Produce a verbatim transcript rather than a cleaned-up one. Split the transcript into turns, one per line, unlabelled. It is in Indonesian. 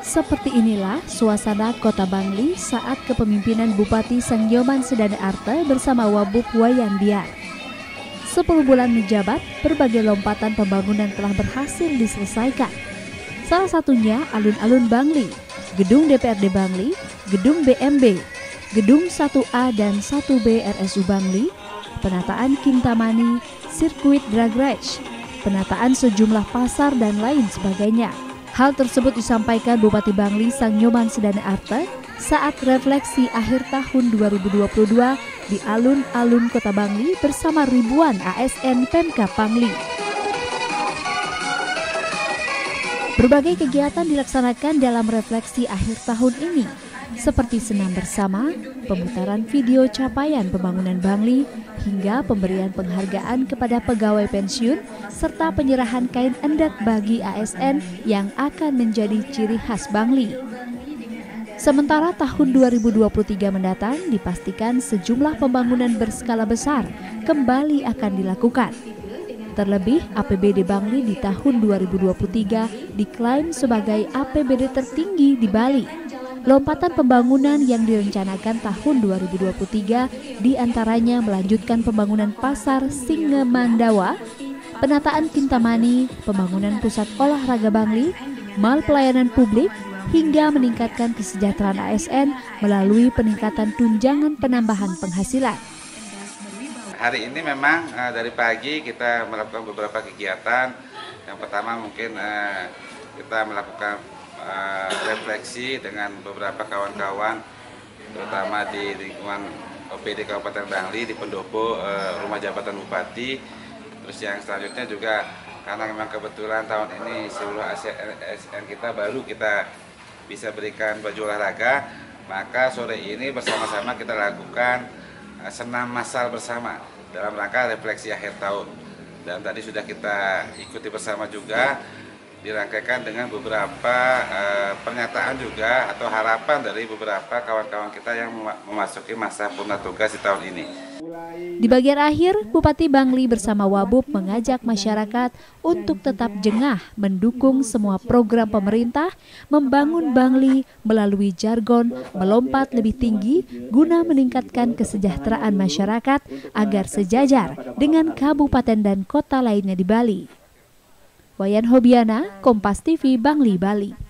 Seperti inilah suasana Kota Bangli saat kepemimpinan Bupati Sangyoman Sedana Arte bersama Wabub Wayan Biar. Sepuluh bulan menjabat, berbagai lompatan pembangunan telah berhasil diselesaikan. Salah satunya alun-alun Bangli, gedung D P R D Bangli, gedung B M B, gedung satu A dan satu B R S U Bangli, penataan Kintamani, sirkuit drag race, penataan sejumlah pasar dan lain sebagainya. Hal tersebut disampaikan Bupati Bangli Sangyoman Sedana Arte saat refleksi akhir tahun dua ribu dua puluh dua di alun-alun Kota Bangli bersama ribuan A S N Pemkab Bangli. Berbagai kegiatan dilaksanakan dalam refleksi akhir tahun ini, seperti senam bersama, pemutaran video capaian pembangunan Bangli, hingga pemberian penghargaan kepada pegawai pensiun, serta penyerahan kain endek bagi A S N yang akan menjadi ciri khas Bangli. Sementara tahun dua ribu dua puluh tiga mendatang dipastikan sejumlah pembangunan berskala besar kembali akan dilakukan. Terlebih A P B D Bangli di tahun dua ribu dua puluh tiga diklaim sebagai A P B D tertinggi di Bali. Lompatan pembangunan yang direncanakan tahun dua ribu dua puluh tiga diantaranya melanjutkan pembangunan pasar Singamandawa, penataan Kintamani, pembangunan pusat olahraga Bangli, mal pelayanan publik, hingga meningkatkan kesejahteraan A S N melalui peningkatan tunjangan penambahan penghasilan.
Hari ini memang uh, dari pagi kita melakukan beberapa kegiatan. Yang pertama mungkin uh, kita melakukan uh, refleksi dengan beberapa kawan-kawan, terutama di lingkungan O P D Kabupaten Bangli, di pendopo uh, rumah jabatan bupati. Terus yang selanjutnya juga karena memang kebetulan tahun ini seluruh A S N kita baru kita bisa berikan baju olahraga, maka sore ini bersama-sama kita lakukan senam massal bersama dalam rangka refleksi akhir tahun. Dan tadi sudah kita ikuti bersama juga, dirangkaikan dengan beberapa uh, pernyataan juga atau harapan dari beberapa kawan-kawan kita yang memasuki masa purna tugas di tahun ini.
Di bagian akhir, Bupati Bangli bersama Wabub mengajak masyarakat untuk tetap jengah mendukung semua program pemerintah membangun Bangli melalui jargon melompat lebih tinggi guna meningkatkan kesejahteraan masyarakat agar sejajar dengan kabupaten dan kota lainnya di Bali. Wayan Hobiana, Kompas T V, Bangli, Bali.